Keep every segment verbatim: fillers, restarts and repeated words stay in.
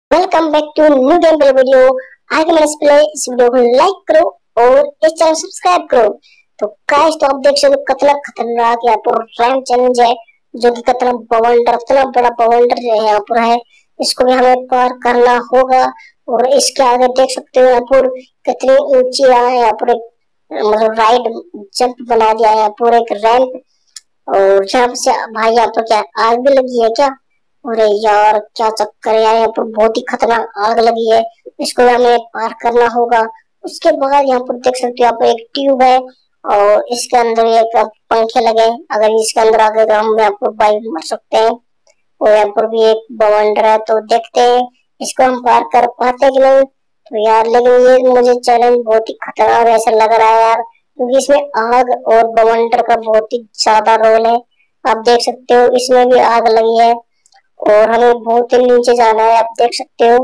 Welcome back to new game play video. आगे मैंने play इस वीडियो को लाइक करो और इस चैनल सब्सक्राइब करो। तो गाइस, तो आप देख सकते हो कितना खतरनाक यहाँ पर रैंक चैलेंज है, जो कि कितना बवंडर इतना बड़ा बवंडर यहाँ पर है। इसको भी हमें पार करना होगा। और इसके आगे देख सकते हो यहाँ पर कितनी ऊंची है, यहाँ पर एक मतलब राइड जंप बना दिया है, यहाँ पर एक रैंप। और यहाँ से भाई यहाँ पर क्या आग भी लगी है क्या? अरे यार, क्या चक्कर है यार, यहाँ पर बहुत ही खतरनाक आग लगी है। इसको हमें पार करना होगा। उसके बाद यहाँ पर देख सकते हो यहाँ पर एक ट्यूब है और इसके अंदर एक पंखे लगे हैं। अगर इसके अंदर आ गए तो हम यहाँ पर बाइक मर सकते हैं। और यहाँ पर भी एक बवंडर है, तो देखते हैं इसको हम पार कर पाते हैं कि नहीं। तो यार लेकिन ये मुझे चैलेंज बहुत ही खतरनाक ऐसा लग रहा है यार, क्योंकि इसमें आग और बवंडर का बहुत ही ज्यादा रोल है। आप देख सकते हो इसमें भी आग लगी है और हमें बहुत ही नीचे जाना है। आप देख सकते हो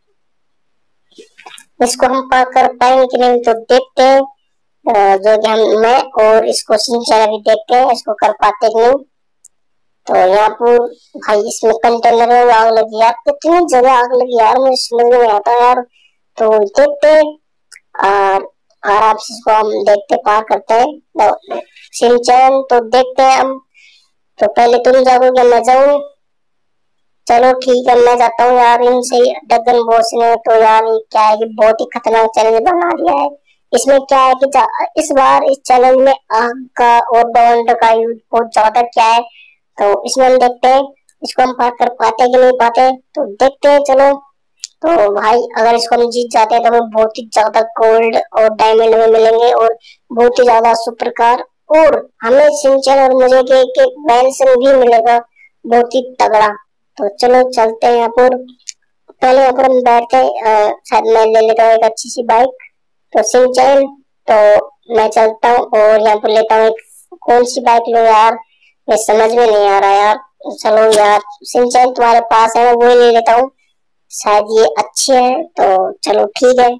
इसको हम पार कर पाएंगे कि नहीं, तो देखते हैं। जो कि हम मैं और इसको सिंचाई भी देखते हैं इसको कर पाते कि नहीं। तो यहाँ पर भाई इसमें कंटेनर में आग लगी यार, कितनी जगह आग लगी यार, मुझे समझ में आता यार। तो देखते हैं और आराम से इसको हम देखते पार करते हैं सिंचन। तो देखते हैं हम। तो पहले तुम जाओगे मैं जाऊँ? चलो ठीक है, मैं जाता हूँ यार। इनसे डगन बॉस ने तो यार ये क्या है कि बहुत ही खतरनाक चैलेंज बना दिया है। इसमें क्या है कि इस बार इस चैलेंज में आग का और बवंडर का यूज बहुत ज्यादा क्या है। तो इसमें हम देखते हैं इसको हम पार कर पाते कि नहीं पाते, तो देखते हैं। चलो तो भाई अगर इसको हम जीत जाते हैं तो हमें बहुत ही ज्यादा गोल्ड और डायमंड में मिलेंगे और बहुत ही ज्यादा सुपर कार, और हमें सिंचन और मुझे के एक मेंशन भी मिलेगा बहुत ही तगड़ा। तो चलो चलते हैं यहाँ पर। पहले यहाँ पर हम बैठते हैं, शायद मैं ले लेता हूँ एक अच्छी सी बाइक। तो सिंचन, तो मैं चलता हूँ और यहाँ पर लेता हूँ एक कौन सी बाइक लो यार, मैं समझ में नहीं आ रहा यार। चलो यार सिंचन तुम्हारे पास है, मैं वही ले लेता हूँ, शायद ये अच्छी है। तो चलो ठीक है।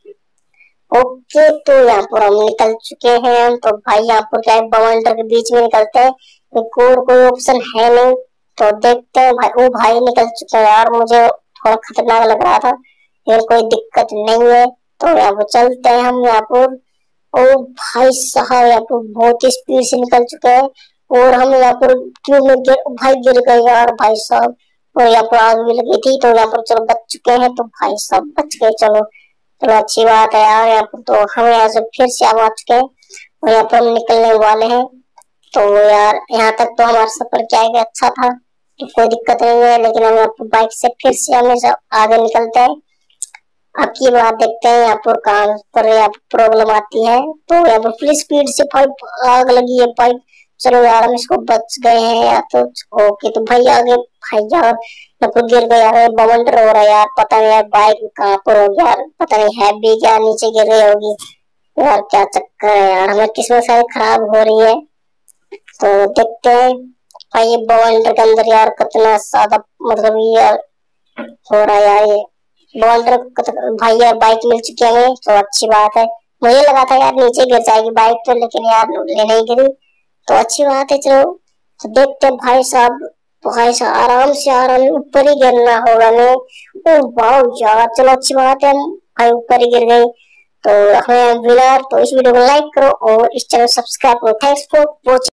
ओके, तो यहाँ पर हम निकल चुके हैं। तो भाई यहाँ पर क्या है, बवंडर के बीच में निकलते हैं, और कोई ऑप्शन है नहीं। तो देखते हैं भाई। वो भाई निकल चुके हैं यार, मुझे थोड़ा खतरनाक लग रहा था, फिर कोई दिक्कत नहीं है। तो यहाँ पर चलते हैं हम यहाँ पर। ओ भाई साहब, यहाँ पर बहुत ही स्पीड से निकल चुके हैं और हम यहाँ पर ट्यूब में गिर भाई गिर गए यार भाई साहब। और यहाँ पर आग भी लगी थी, तो यहाँ पर चलो बच चुके हैं। तो भाई साहब बच गए, चलो चलो अच्छी बात है यार। यहाँ पर तो हम यहाँ से फिर से आ चुके हैं और यहाँ पर हम निकलने वाले हैं। तो यार यहाँ तक तो हमारा सफर क्या है अच्छा था, तो कोई दिक्कत नहीं है। लेकिन हम यहाँ पर बाइक से फिर से हमें आगे निकलते हैं। अब की बात देखते हैं यहाँ पर कहाँ पर यहाँ पर प्रॉब्लम आती है। तो यहाँ पर फुल स्पीड से पाइप आग लगी है पाइप। चलो यार हम इसको बच गए हैं यार। तो ओके, तो भाई आगे भाई यार यहाँ पर गिर गया यार, बवंडर हो रहा है यार, पता नहीं यार बाइक कहाँ पर होगी यार, पता नहीं है भी क्या, नीचे गिर गई होगी यार। क्या चक्कर है यार, हमें किस्मत सारी खराब हो रही है। तो देखते हैं भाई ये बवंडर के अंदर यार कितना ज्यादा मतलब यार हो रहा है यार। ये बवंडर भाई यार बाइक मिल चुकी है, तो अच्छी बात है। मुझे लगा था यार नीचे गिर जाएगी बाइक, तो लेकिन यार ले नहीं गिरी, तो अच्छी बात है। चलो तो देखते हैं भाई साहब। भाई साहब आराम से आराम ऊपर ही गिरना होगा नहीं। ओ वाह यार, चलो अच्छी बात है, हम भाई ऊपर ही गिर गए। तो हमें विनर। तो इस वीडियो को लाइक करो और इस चैनल सब्सक्राइब करो। Thanks for watching.